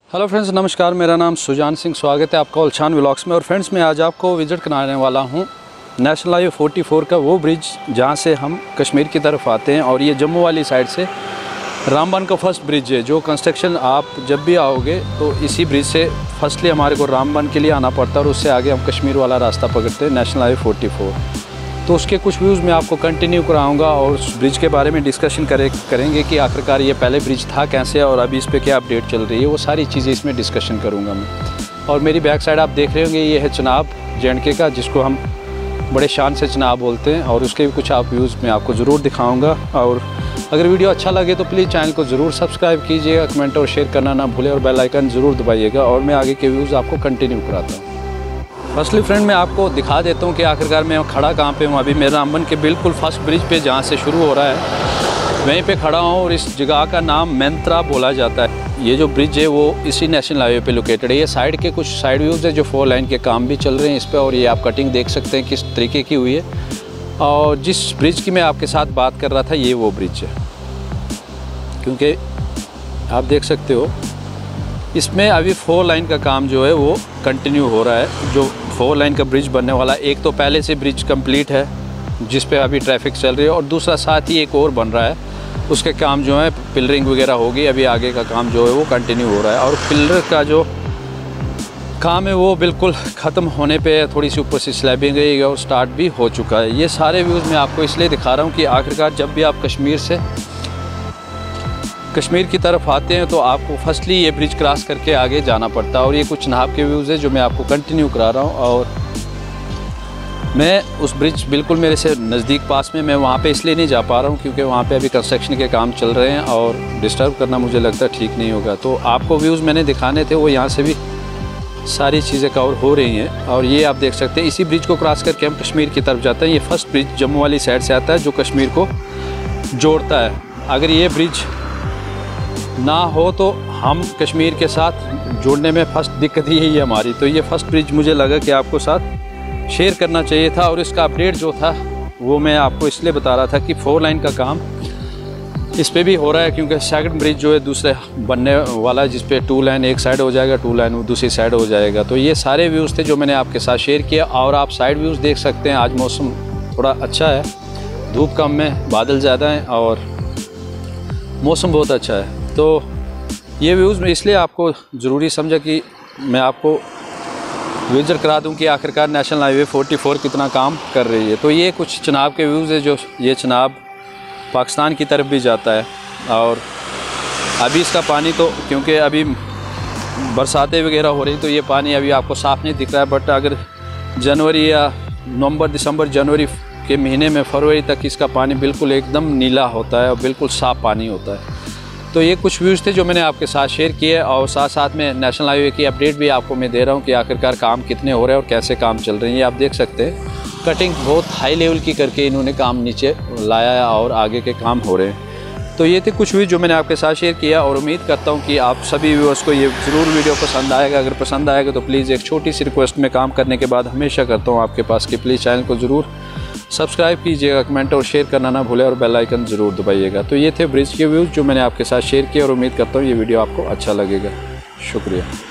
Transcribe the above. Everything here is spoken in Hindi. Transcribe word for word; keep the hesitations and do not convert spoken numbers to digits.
हेलो फ्रेंड्स, नमस्कार। मेरा नाम सुजान सिंह, स्वागत है आपका उलछान व्लॉग्स में। और फ्रेंड्स, मैं आज आपको विज़िट कराने वाला हूं नेशनल हाईवे चौवालीस का वो ब्रिज जहां से हम कश्मीर की तरफ आते हैं। और ये जम्मू वाली साइड से रामबन का फर्स्ट ब्रिज है जो कंस्ट्रक्शन आप जब भी आओगे तो इसी ब्रिज से फर्स्टली हमारे को रामबन के लिए आना पड़ता है और उससे आगे हम कश्मीर वाला रास्ता पकड़ते हैं, नेशनल हाईवे चौवालीस। तो उसके कुछ व्यूज़ मैं आपको कंटिन्यू कराऊंगा और उस ब्रिज के बारे में डिस्कशन करे करेंगे कि आखिरकार ये पहले ब्रिज था कैसे और अभी इस पे क्या अपडेट चल रही है, वो सारी चीज़ें इसमें डिस्कशन करूंगा मैं। और मेरी बैक साइड आप देख रहे होंगे, ये है चिनाब जे एंड के का, जिसको हम बड़े शान से चिनाब बोलते हैं। और उसके भी कुछ आप व्यूज़ मैं आपको ज़रूर दिखाऊँगा। और अगर वीडियो अच्छा लगे तो प्लीज़ चैनल को ज़रूर सब्सक्राइब कीजिएगा, कमेंट और शेयर करना ना भूलें और बेल आइकन ज़रूर दबाइएगा। और मैं आगे के व्यूज़ आपको कंटिन्यू कराता हूँ। फर्स्टली फ्रेंड, मैं आपको दिखा देता हूँ कि आखिरकार मैं खड़ा कहाँ पे हूँ। अभी मैं रामबन के बिल्कुल फर्स्ट ब्रिज पे जहाँ से शुरू हो रहा है वहीं पे खड़ा हूँ और इस जगह का नाम मेंत्रा बोला जाता है। ये जो ब्रिज है वो इसी नेशनल हाईवे पे लोकेटेड है। ये साइड के कुछ साइड व्यूज़ है जो फोर लाइन के काम भी चल रहे हैं इस पर। और ये आप कटिंग देख सकते हैं किस तरीके की हुई है। और जिस ब्रिज की मैं आपके साथ बात कर रहा था ये वो ब्रिज है, क्योंकि आप देख सकते हो इसमें अभी फोर लाइन का काम जो है वो कंटिन्यू हो रहा है। जो फोर लाइन का ब्रिज बनने वाला, एक तो पहले से ब्रिज कंप्लीट है जिस पे अभी ट्रैफिक चल रही है, और दूसरा साथ ही एक और बन रहा है, उसके काम जो है पिलरिंग वगैरह होगी। अभी आगे का काम जो है वो कंटिन्यू हो रहा है। और पिलर का जो काम है वो बिल्कुल ख़त्म होने पे थोड़ी सी ऊपर से स्लैबिंग गई और स्टार्ट भी हो चुका है। ये सारे व्यूज़ मैं आपको इसलिए दिखा रहा हूँ कि आखिरकार जब भी आप कश्मीर से कश्मीर की तरफ आते हैं तो आपको फर्स्टली ये ब्रिज क्रॉस करके आगे जाना पड़ता है। और ये कुछ नाहब के व्यूज़ है जो मैं आपको कंटिन्यू करा रहा हूँ। और मैं उस ब्रिज बिल्कुल मेरे से नज़दीक पास में, मैं वहाँ पे इसलिए नहीं जा पा रहा हूँ क्योंकि वहाँ पे अभी कंस्ट्रक्शन के काम चल रहे हैं और डिस्टर्ब करना मुझे लगता है ठीक नहीं होगा। तो आपको व्यूज़ मैंने दिखाने थे, वो यहाँ से भी सारी चीज़ें कवर हो रही हैं। और ये आप देख सकते हैं, इसी ब्रिज को क्रॉस करके हम कश्मीर की तरफ जाते हैं। ये फर्स्ट ब्रिज जम्मू वाली साइड से आता है जो कश्मीर को जोड़ता है। अगर ये ब्रिज ना हो तो हम कश्मीर के साथ जुड़ने में फर्स्ट दिक्कत ही है हमारी। तो ये फर्स्ट ब्रिज मुझे लगा कि आपको साथ शेयर करना चाहिए था। और इसका अपडेट जो था वो मैं आपको इसलिए बता रहा था कि फोर लाइन का काम इस पे भी हो रहा है, क्योंकि सेकंड ब्रिज जो है दूसरे बनने वाला है जिस पे टू लाइन एक साइड हो जाएगा, टू लाइन दूसरी साइड हो जाएगा। तो ये सारे व्यूज़ थे जो मैंने आपके साथ शेयर किया। और आप साइड व्यूज़ देख सकते हैं, आज मौसम थोड़ा अच्छा है, धूप कम है, बादल ज़्यादा हैं और मौसम बहुत अच्छा है। तो ये व्यूज़ मैं इसलिए आपको ज़रूरी समझा कि मैं आपको विज़िट करा दूं कि आखिरकार नेशनल हाईवे चौवालीस कितना काम कर रही है। तो ये कुछ चिनाब के व्यूज़ है, जो ये चिनाब पाकिस्तान की तरफ भी जाता है। और अभी इसका पानी तो क्योंकि अभी बरसातें वगैरह हो रही तो ये पानी अभी आपको साफ़ नहीं दिख रहा है, बट अगर जनवरी या नवंबर दिसंबर जनवरी के महीने में फरवरी तक इसका पानी बिल्कुल एकदम नीला होता है और बिल्कुल साफ़ पानी होता है। तो ये कुछ व्यूज़ थे जो मैंने आपके साथ शेयर किए। और साथ साथ में नेशनल हाईवे की अपडेट भी आपको मैं दे रहा हूँ कि आखिरकार काम कितने हो रहे हैं और कैसे काम चल रहे हैं। ये आप देख सकते हैं, कटिंग बहुत हाई लेवल की करके इन्होंने काम नीचे लाया है और आगे के काम हो रहे हैं। तो ये थे कुछ व्यूज़ जो मैंने आपके साथ शेयर किया। और उम्मीद करता हूँ कि आप सभी व्यूअर्स को ये ज़रूर वीडियो पसंद आएगा। अगर पसंद आएगा तो प्लीज़ एक छोटी सी रिक्वेस्ट में काम करने के बाद हमेशा करता हूँ आपके पास कि प्लीज़ चैनल को ज़रूर सब्सक्राइब कीजिएगा, कमेंट और शेयर करना ना भूलें और बेल आइकन ज़रूर दबाइएगा। तो ये थे ब्रिज के व्यूज़ जो मैंने आपके साथ शेयर किए और उम्मीद करता हूँ ये वीडियो आपको अच्छा लगेगा। शुक्रिया।